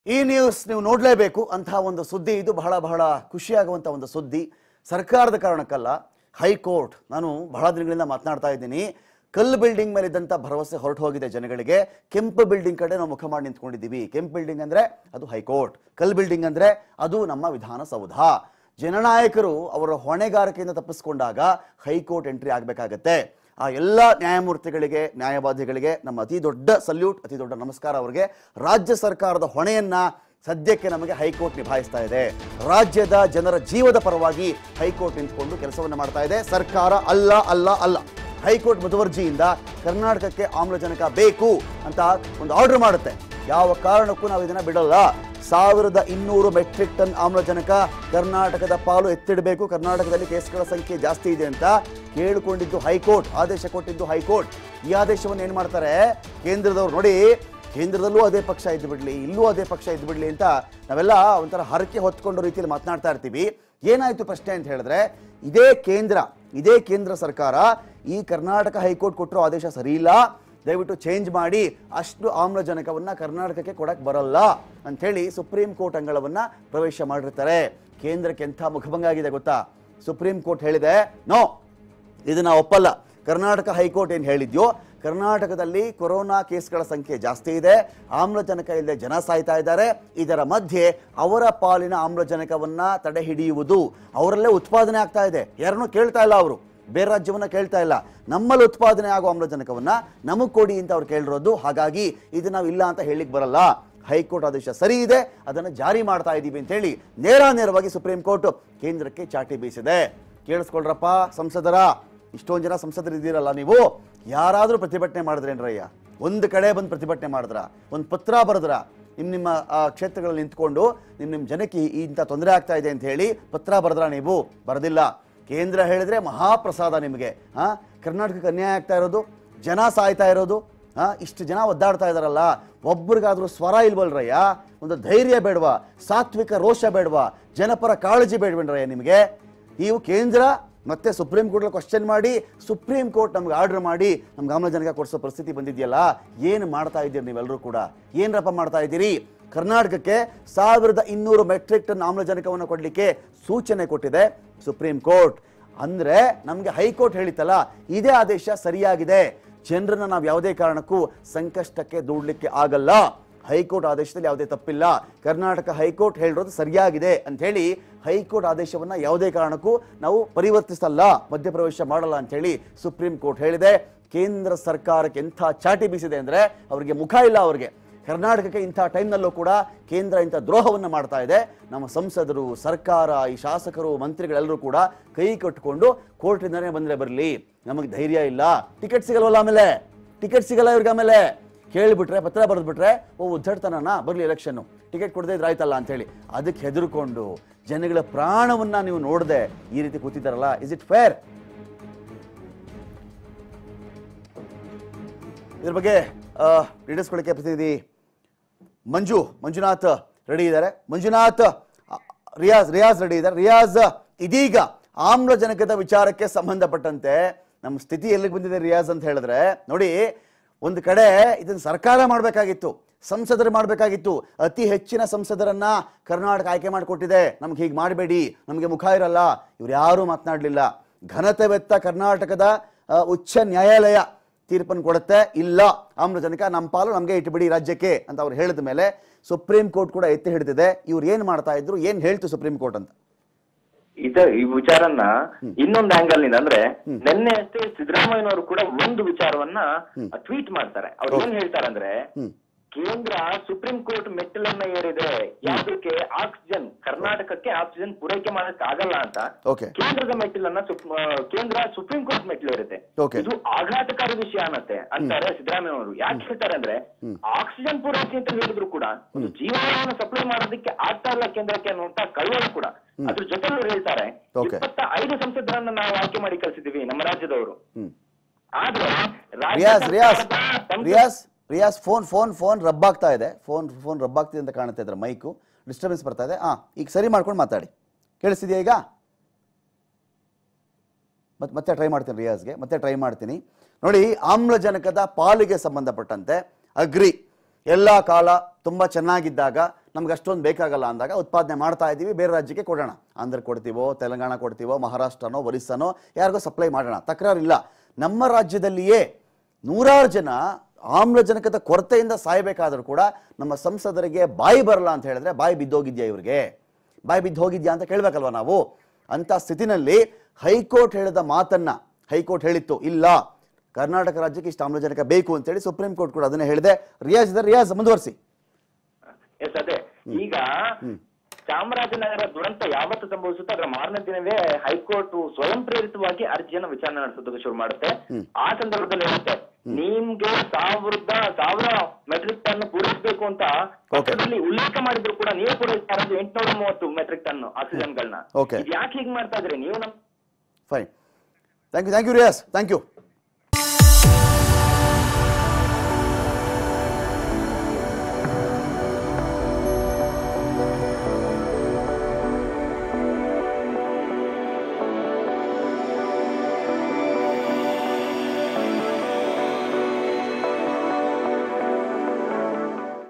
ಈ ನ್ಯೂಸ್ ನೀವು ನೋಡಲೇಬೇಕು ಅಂತ ಒಂದು ಸುದ್ದಿ ಇದು ಬಹಳ ಬಹಳ ಖುಷಿಯಾಗುವಂತ ಒಂದು ಸುದ್ದಿ ಸರ್ಕಾರದ ಕಾರಣಕ್ಕಲ್ಲ ಹೈಕೋರ್ಟ್ ನಾನು ಬಹಳ ದಿನಗಳಿಂದ ಮಾತನಾಡ್ತಾ ಇದ್ದೀನಿ ಕಲ್ಲು ಬಿಲ್ಡಿಂಗ್ ಮೇಲೆ ಇದ್ದಂತ ಭರವಸೆ ಹೊರಟು ಹೋಗಿದೆ ಜನಗಳಿಗೆ ಕೆಂಪು ಬಿಲ್ಡಿಂಗ್ ಕಡೆ ನಾವು ಮುಖ ಮಾಡಿ ನಿಂತ್ಕೊಂಡಿದ್ದೀವಿ ಕೆಂಪು ಬಿಲ್ಡಿಂಗ್ ಅಂದ್ರೆ ಅದು ಹೈಕೋರ್ಟ್ ಕಲ್ಲು ಬಿಲ್ಡಿಂಗ್ ಅಂದ್ರೆ ಅದು ನಮ್ಮ ವಿಧಾನಸೌಧ ಜನನಾಯಕರು ಅವರ ಹೊಣೆಗಾರಿಕೆಯಿಂದ ತಪ್ಪಿಸಿಕೊಂಡಾಗ ಹೈಕೋರ್ಟ್ ಎಂಟ್ರಿ ಆಗಬೇಕಾಗತ್ತೆ ಆ ಎಲ್ಲ ನ್ಯಾಯಮೂರ್ತಿಗಳಿಗೆ ನ್ಯಾಯವಾದಿಗಳಿಗೆ ನಮ್ಮ ಅತಿ ದೊಡ್ಡ ಸಲ್ಯೂಟ್ ಅತಿ ದೊಡ್ಡ ನಮಸ್ಕಾರ ಅವರಿಗೆ ರಾಜ್ಯ ಸರ್ಕಾರದ ಹೊಣೆಯನ್ನ ಸದ್ಯಕ್ಕೆ ನಮಗೆ ಹೈಕೋರ್ಟ್ ನಿಭಾಯಿಸ್ತಾ ಇದೆ ರಾಜ್ಯದ ಜನರ ಜೀವದ ಪರವಾಗಿ ಹೈಕೋರ್ಟ್ ನಿಂತುಕೊಂಡು ಕೆಲಸವನ್ನು ಮಾಡ್ತಾ ಇದೆ ಸರ್ಕಾರ ಅಲ್ಲ ಅಲ್ಲ ಅಲ್ಲ ಹೈಕೋರ್ಟ್ ಮುತುವರ್ಜಿಯಿಂದ ಕರ್ನಾಟಕಕ್ಕೆ ಆಮ್ಲಜನಕ ಬೇಕು ಅಂತ ಒಂದು ಆರ್ಡರ್ ಮಾಡುತ್ತೆ ಯಾವ ಕಾರಣಕ್ಕೂ ನಾವು ಇದನ್ನ ಬಿಡಲ್ಲ 1200 ಮೆಟ್ರಿಕ್ ಟನ್ ಆಮ್ಲಜನಕ ಕರ್ನಾಟಕದ ಪಾಲು ಎತ್ತಿಡಬೇಕು ಕರ್ನಾಟಕದಲ್ಲಿ ಕೇಸ್ಗಳ ಸಂಖ್ಯೆ ಜಾಸ್ತಿ ಇದೆ ಅಂತ ಕೇಳಿಕೊಂಡಿದ್ದು ಹೈಕೋರ್ಟ್ ಆದೇಶ ಕೊಟ್ಟಿದ್ದು ಹೈಕೋರ್ಟ್ ಈ ಆದೇಶವನ್ನು ಏನು ಮಾಡ್ತಾರೆ ಕೇಂದ್ರದವರು ನೋಡಿ ಕೇಂದ್ರದಲ್ಲೂ ಅದೇ ಪಕ್ಷ ಇದ್ದು ಬಿಡ್ಲಿ ಇಲ್ಲೂ ಅದೇ ಪಕ್ಷ ಇದ್ದು ಬಿಡ್ಲಿ ಅಂತ ನಾವೆಲ್ಲ ಒಂಥರ ಹರಕೆ ಹೊತ್ಕೊಂಡ ರೀತಿಯಲ್ಲಿ ಮಾತನಾಡ್ತಾ ಇರ್ತೀವಿ ಏನಾಯ್ತು ಪ್ರಶ್ನೆ ಅಂತ ಹೇಳಿದ್ರೆ ಇದೇ ಕೇಂದ್ರ ಸರ್ಕಾರ ಈ ಕರ್ನಾಟಕ ಹೈಕೋರ್ಟ್ ಕೊಟ್ಟಿರೋ ಆದೇಶ ಸರಿ ಇಲ್ಲ ದಯವಿಟ್ಟು ಚೇಂಜ್ ಮಾಡಿ ಅಷ್ಟು ಆಮ್ಲಜನಕವನ್ನ ಕರ್ನಾಟಕಕ್ಕೆ ಕೊಡಕ್ ಬರಲ್ಲ ಅಂತ ಹೇಳಿ ಸುಪ್ರೀಂ ಕೋರ್ಟ್ ಅಂಗಳವನ್ನ ಪ್ರವೇಶ ಮಾಡಿರ್ತಾರೆ ಕೇಂದ್ರಕ್ಕೆ ಎಂಥ ಮುಖಭಂಗ ಆಗಿದೆ ಗೊತ್ತಾ ಸುಪ್ರೀಂ ಕೋರ್ಟ್ ಹೇಳಿದೆ ನೋ ಇದನ್ನ ಒಪ್ಪಲ್ಲ ಕರ್ನಾಟಕ ಹೈಕೋರ್ಟ್ ಏನು ಹೇಳಿದ್ಯೋ ಕರ್ನಾಟಕದಲ್ಲಿ ಕೊರೋನಾ ಕೇಸ್ಗಳ ಸಂಖ್ಯೆ ಜಾಸ್ತಿ ಇದೆ ಆಮ್ಲಜನಕ ಇಲ್ಲದೆ ಜನ ಸಾಯ್ತಾ ಇದ್ದಾರೆ ಇದರ ಮಧ್ಯೆ ಅವರ ಪಾಲಿನ ಆಮ್ಲಜನಕವನ್ನ ತಡೆ ಹಿಡಿಯುವುದು ಅವರಲ್ಲೇ ಉತ್ಪಾದನೆ ಆಗ್ತಾ ಇದೆ ಯಾರನ್ನೂ ಕೇಳ್ತಾ ಇಲ್ಲ ಅವರು ಬೇರೆ ರಾಜ್ಯವನ್ನ ಕೇಳ್ತಾ ಇಲ್ಲ ನಮ್ಮಲ್ಲಿ ಉತ್ಪಾದನೆ ಆಗೋ ಆಮ್ಲಜನಕವನ್ನ ನಮಗ್ ಕೊಡಿ ಅಂತ ಅವ್ರು ಕೇಳಿರೋದು ಹಾಗಾಗಿ ಇದು ನಾವು ಇಲ್ಲ ಅಂತ ಹೇಳಿಕ್ ಬರಲ್ಲ ಹೈಕೋರ್ಟ್ ಆದೇಶ ಸರಿ ಇದೆ ಅದನ್ನು ಜಾರಿ ಮಾಡ್ತಾ ಇದ್ದೀವಿ ಅಂತ ಹೇಳಿ ನೇರವಾಗಿ ಸುಪ್ರೀಂ ಕೋರ್ಟ್ ಕೇಂದ್ರಕ್ಕೆ ಚಾಟಿ ಬೀಸಿದೆ ಕೇಳಿಸ್ಕೊಳ್ರಪ್ಪ ಸಂಸದರ ಇಷ್ಟೊಂದು ಜನ ಸಂಸದರು ಇದ್ದೀರಲ್ಲ ನೀವು ಯಾರಾದರೂ ಪ್ರತಿಭಟನೆ ಮಾಡಿದ್ರೇನ್ರಯ್ಯ ಒಂದು ಕಡೆ ಬಂದು ಪ್ರತಿಭಟನೆ ಮಾಡಿದ್ರ ಒಂದು ಪತ್ರ ಬರೆದ್ರ ನಿಮ್ಮ ಕ್ಷೇತ್ರಗಳಲ್ಲಿ ನಿಂತ್ಕೊಂಡು ನಿಮ್ಮ ಜನಕ್ಕೆ ಇಂಥ ತೊಂದರೆ ಆಗ್ತಾ ಇದೆ ಅಂತ ಹೇಳಿ ಪತ್ರ ಬರೆದ್ರ ನೀವು ಬರೆದಿಲ್ಲ ಕೇಂದ್ರ ಹೇಳಿದ್ರೆ ಮಹಾಪ್ರಸಾದ ನಿಮಗೆ ಕರ್ನಾಟಕಕ್ಕೆ ಅನ್ಯಾಯ ಆಗ್ತಾ ಇರೋದು ಜನ ಸಾಯ್ತಾ ಇರೋದು ಇಷ್ಟು ಜನ ಒದ್ದಾಡ್ತಾ ಇದಾರಲ್ಲ ಒಬ್ರಿಗಾದ್ರೂ ಸ್ವರ ಇಲ್ವಲ್ರಯ್ಯ ಒಂದು ಧೈರ್ಯ ಬೇಡವಾ ಸಾತ್ವಿಕ ರೋಷ ಬೇಡವಾ ಜನಪರ ಕಾಳಜಿ ಬೇಡವೇನ್ರಯ್ಯ ನಿಮಗೆ ನೀವು ಕೇಂದ್ರ ಮತ್ತೆ ಸುಪ್ರೀಂ ಕೋರ್ಟ್ ಕ್ವಶನ್ ಮಾಡಿ ಸುಪ್ರೀಂ ಕೋರ್ಟ್ ನಮ್ಗೆ ಆರ್ಡರ್ ಮಾಡಿ ನಮ್ಗೆ ಆಮ್ಲಜನಕ ಕೊಡಿಸೋ ಪರಿಸ್ಥಿತಿ ಬಂದಿದೆಯಲ್ಲ ಏನು ಮಾಡ್ತಾ ಇದ್ದೀರಿ ನೀವೆಲ್ಲರೂ ಕೂಡ ಏನರಪ್ಪ ಮಾಡ್ತಾ ಇದ್ದೀರಿ ಕರ್ನಾಟಕಕ್ಕೆ 1200 ಮೆಟ್ರಿಕ್ ಟನ್ ಆಮ್ಲಜನಕವನ್ನು ಕೊಡಲಿಕ್ಕೆ ಸೂಚನೆ ಕೊಟ್ಟಿದೆ ಸುಪ್ರೀಂ ಕೋರ್ಟ್ ಅಂದ್ರೆ ನಮಗೆ ಹೈಕೋರ್ಟ್ ಹೇಳಿತಲ್ಲ ಇದೇ ಆದೇಶ ಸರಿಯಾಗಿದೆ ಜನರನ್ನ ನಾವು ಯಾವುದೇ ಕಾರಣಕ್ಕೂ ಸಂಕಷ್ಟಕ್ಕೆ ದೂಡಲಿಕ್ಕೆ ಆಗಲ್ಲ ಹೈಕೋರ್ಟ್ ಆದೇಶದಲ್ಲಿ ಯಾವುದೇ ತಪ್ಪಿಲ್ಲ ಕರ್ನಾಟಕ ಹೈಕೋರ್ಟ್ ಹೇಳಿರೋದು ಸರಿಯಾಗಿದೆ ಅಂತ ಹೇಳಿ ಹೈಕೋರ್ಟ್ ಆದೇಶವನ್ನ ಯಾವುದೇ ಕಾರಣಕ್ಕೂ ನಾವು ಪರಿವರ್ತಿಸಲ್ಲ ಮಧ್ಯಪ್ರವೇಶ ಮಾಡಲ್ಲ ಅಂತ ಹೇಳಿ ಸುಪ್ರೀಂ ಕೋರ್ಟ್ ಹೇಳಿದೆ ಕೇಂದ್ರ ಸರ್ಕಾರಕ್ಕೆ ಎಂಥ ಚಾಟಿ ಬೀಸಿದೆ ಅಂದ್ರೆ ಅವರಿಗೆ ಮುಖ ಇಲ್ಲ ಅವರಿಗೆ ಕರ್ನಾಟಕಕ್ಕೆ ಇಂಥ ಟೈಮ್ನಲ್ಲೂ ಕೂಡ ಕೇಂದ್ರ ಇಂಥ ದ್ರೋಹವನ್ನು ಮಾಡ್ತಾ ಇದೆ ನಮ್ಮ ಸಂಸದರು ಸರ್ಕಾರ ಈ ಶಾಸಕರು ಮಂತ್ರಿಗಳೆಲ್ಲರೂ ಕೂಡ ಕೈ ಕಟ್ಟಿಕೊಂಡು ಕೋರ್ಟಿಂದನೇ ಬಂದರೆ ಬರಲಿ ನಮಗೆ ಧೈರ್ಯ ಇಲ್ಲ ಟಿಕೆಟ್ ಸಿಗಲ್ವಲ್ಲ ಆಮೇಲೆ ಟಿಕೆಟ್ ಸಿಗಲ್ಲ ಇವ್ರಿಗೆ ಆಮೇಲೆ ಕೇಳಿಬಿಟ್ರೆ ಪತ್ರ ಬರೆದ್ಬಿಟ್ರೆ ಉದ್ದಡ್ತಾನ ಬರಲಿ ಎಲೆಕ್ಷನ್ನು ಟಿಕೆಟ್ ಕೊಡದೇ ಇದ್ರಾಯ್ತಲ್ಲ ಅಂತ ಹೇಳಿ ಅದಕ್ಕೆ ಹೆದರ್ಕೊಂಡು ಜನಗಳ ಪ್ರಾಣವನ್ನ ನೀವು ನೋಡದೆ ಈ ರೀತಿ ಕೂತಿದ್ದಾರಲ್ಲ ಇಸ್ ಇಟ್ ಫೇರ್ ಇದ್ರ ಬಗ್ಗೆ ಲೀಡರ್ಸ್ಗಳಿಗೆ ಪ್ರತಿನಿಧಿ ಮಂಜುನಾಥ್ ರೆಡಿ ಇದ್ದಾರೆ ಮಂಜುನಾಥ್ ರಿಯಾಜ್ ರೆಡಿ ಇದ್ದಾರೆ ರಿಯಾಜ್ ಇದೀಗ ಆಮ್ಲಜನಕದ ವಿಚಾರಕ್ಕೆ ಸಂಬಂಧಪಟ್ಟಂತೆ ನಮ್ಮ ಸ್ಥಿತಿ ಎಲ್ಲಿಗೆ ಬಂದಿದೆ ರಿಯಾಜ್ ಅಂತ ಹೇಳಿದ್ರೆ ನೋಡಿ ಒಂದು ಕಡೆ ಇದನ್ನು ಸರ್ಕಾರ ಮಾಡಬೇಕಾಗಿತ್ತು ಸಂಸದರು ಮಾಡಬೇಕಾಗಿತ್ತು ಅತಿ ಹೆಚ್ಚಿನ ಸಂಸದರನ್ನ ಕರ್ನಾಟಕ ಆಯ್ಕೆ ಮಾಡಿಕೊಟ್ಟಿದೆ ನಮ್ಗೆ ಹೀಗೆ ಮಾಡಬೇಡಿ ನಮಗೆ ಮುಖ ಇರಲ್ಲ ಇವ್ರು ಯಾರೂ ಮಾತನಾಡಲಿಲ್ಲ ಘನತೆವೆತ್ತ ಕರ್ನಾಟಕದ ಉಚ್ಚ ನ್ಯಾಯಾಲಯ ತೀರ್ಪನ್ನು ಕೊಡುತ್ತೆ ಇಲ್ಲ ಆಮ್ಲಜನಕ ನಮ್ಮ ಪಾಲು ನಮಗೆ ಇಟ್ಟುಬಿಡಿ ರಾಜ್ಯಕ್ಕೆ ಅಂತ ಅವ್ರು ಹೇಳಿದ ಮೇಲೆ ಸುಪ್ರೀಂ ಕೋರ್ಟ್ ಕೂಡ ಎತ್ತಿ ಹಿಡಿದಿದೆ ಇವ್ರು ಏನ್ ಮಾಡ್ತಾ ಇದ್ರು ಏನ್ ಹೇಳ್ತು ಸುಪ್ರೀಂ ಕೋರ್ಟ್ ಅಂತ ಈ ವಿಚಾರನ್ನ ಇನ್ನೊಂದು ಆಂಗಲ್ ನಿಂದ ಅಂದ್ರೆ ನಿನ್ನೆ ಅಷ್ಟೇ ಸಿದ್ದರಾಮಯ್ಯನವರು ಕೂಡ ಒಂದು ವಿಚಾರವನ್ನ ಟ್ವೀಟ್ ಮಾಡ್ತಾರೆ ಅವ್ರು ಏನ್ ಹೇಳ್ತಾರೆ ಅಂದ್ರೆ ಕೇಂದ್ರ ಸುಪ್ರೀಂ ಕೋರ್ಟ್ ಮೆಟ್ಟಿಲನ್ನ ಏರಿದೆ ಯಾವುದಕ್ಕೆ ಆಕ್ಸಿಜನ್ ಕರ್ನಾಟಕಕ್ಕೆ ಆಕ್ಸಿಜನ್ ಪೂರೈಕೆ ಮಾಡಕ್ ಆಗಲ್ಲ ಅಂತ ಕೇಂದ್ರದ ಮೆಟ್ಟಿಲನ್ನ ಕೇಂದ್ರ ಸುಪ್ರೀಂ ಕೋರ್ಟ್ ಮೆಟ್ಟಿಲು ಇರುತ್ತೆ ಇದು ಆಘಾತಕಾರಿ ವಿಷಯ ಅನ್ನತ್ತೆ ಅಂತಾರೆ ಸಿದ್ದರಾಮಯ್ಯನವರು ಯಾಕೆ ಹೇಳ್ತಾರೆ ಅಂದ್ರೆ ಆಕ್ಸಿಜನ್ ಪೂರೈಕೆ ಅಂತ ಹೇಳಿದ್ರು ಕೂಡ ಒಂದು ಜೀವನವನ್ನು ಸಪ್ಲೈ ಮಾಡೋದಕ್ಕೆ ಆಗ್ತಾ ಇಲ್ಲ ಕೇಂದ್ರಕ್ಕೆ ಅನ್ನುವಂತ ಕಳವಳ ಕೂಡ ಅದ್ರ ಜೊತೆ ಅವ್ರು ಹೇಳ್ತಾರೆ 25 ಸಂಸದರನ್ನ ನಾವು ಆಯ್ಕೆ ಮಾಡಿ ಕಳ್ಸಿದೀವಿ ನಮ್ಮ ರಾಜ್ಯದವರು ಆದ್ರೆ ರಿಯಾಜ್ ಫೋನ್ ರಬ್ಬಾಗ್ತಾ ಇದೆ ಫೋನ್ ರಬ್ಬಾಗ್ತಿದೆ ಅಂತ ಕಾಣುತ್ತೆ ಇದ್ರ ಮೈಕು ಡಿಸ್ಟರ್ಬೆನ್ಸ್ ಬರ್ತಾ ಇದೆ ಈಗ ಸರಿ ಮಾಡ್ಕೊಂಡು ಮಾತಾಡಿ ಕೇಳಿಸ್ತಿದೆಯಾ ಈಗ ಮತ್ತೆ ಟ್ರೈ ಮಾಡ್ತೀನಿ ರಿಯಾಜ್ಗೆ ಮತ್ತೆ ಟ್ರೈ ಮಾಡ್ತೀನಿ ನೋಡಿ ಆಮ್ಲಜನಕದ ಪಾಲಿಗೆ ಸಂಬಂಧಪಟ್ಟಂತೆ ಅಗ್ರಿ ಎಲ್ಲ ಕಾಲ ತುಂಬ ಚೆನ್ನಾಗಿದ್ದಾಗ ನಮ್ಗೆ ಅಷ್ಟೊಂದು ಬೇಕಾಗಲ್ಲ ಅಂದಾಗ ಉತ್ಪಾದನೆ ಮಾಡ್ತಾ ಇದ್ದೀವಿ, ಬೇರೆ ರಾಜ್ಯಕ್ಕೆ ಕೊಡೋಣ, ಆಂಧ್ರ ಕೊಡ್ತೀವೋ, ತೆಲಂಗಾಣ ಕೊಡ್ತೀವೋ, ಮಹಾರಾಷ್ಟ್ರನೋ, ಒರಿಸ್ಸಾನೋ ಯಾರಿಗೋ ಸಪ್ಲೈ ಮಾಡೋಣ, ತಕರಾರಿಲ್ಲ. ನಮ್ಮ ರಾಜ್ಯದಲ್ಲಿಯೇ ನೂರಾರು ಜನ ಆಮ್ಲಜನಕದ ಕೊರತೆಯಿಂದ ಸಾಯಬೇಕಾದ್ರೂ ಕೂಡ ನಮ್ಮ ಸಂಸದರಿಗೆ ಬಾಯಿ ಬರಲ್ಲ ಅಂತ ಹೇಳಿದ್ರೆ ಬಾಯಿ ಬಿದ್ದೋಗಿದ್ಯಾ, ಇವ್ರಿಗೆ ಬಾಯಿ ಬಿದ್ದು ಹೋಗಿದ್ಯಾ ಅಂತ ಕೇಳಬೇಕಲ್ವ ನಾವು. ಅಂಥ ಸ್ಥಿತಿನಲ್ಲಿ ಹೈಕೋರ್ಟ್ ಹೇಳಿದ ಮಾತನ್ನ ಹೈಕೋರ್ಟ್ ಹೇಳಿತ್ತು, ಇಲ್ಲ ಕರ್ನಾಟಕ ರಾಜ್ಯಕ್ಕೆ ಇಷ್ಟು ಆಮ್ಲಜನಕ ಬೇಕು ಅಂತೇಳಿ. ಸುಪ್ರೀಂ ಕೋರ್ಟ್ ಕೂಡ ಅದನ್ನೇ ಹೇಳಿದೆ. ರಿಯಾಜ್ ಮುಂದುವರಿಸಿ. ಅದೇ ಈಗ ಚಾಮರಾಜನಗರ ದುರಂತ ಯಾವತ್ತು ಸಂಭವಿಸುತ್ತೋ ಅದರ ಮಾರನೇ ದಿನವೇ ಹೈಕೋರ್ಟ್ ಸ್ವಯಂ ಪ್ರೇರಿತವಾಗಿ ಅರ್ಜಿಯನ್ನು ವಿಚಾರಣೆ ನಡೆಸೋದಕ್ಕೆ ಶುರು ಮಾಡುತ್ತೆ. ಆ ಸಂದರ್ಭದಲ್ಲಿ ಹೇಳುತ್ತೆ, ನಿಮ್ಗೆ 1000 ಮೆಟ್ರಿಕ್ ಟನ್ ಪೂರೈಸಬೇಕು ಅಂತ ಪತ್ರದಲ್ಲಿ ಉಲ್ಲೇಖ ಮಾಡಿದ್ರು ಕೂಡ ನೀವು ಪೂರೈಸ್ತಾ ಇರೋದು 830 ಮೆಟ್ರಿಕ್ ಟನ್ ಆಕ್ಸಿಜನ್ಗಳನ್ನ. ಇದು ಯಾಕೆ ಹೀಗೆ ಮಾಡ್ತಾ ಇದ್ರಿ ನೀವು? Fine, thank you Riyaz, thank you.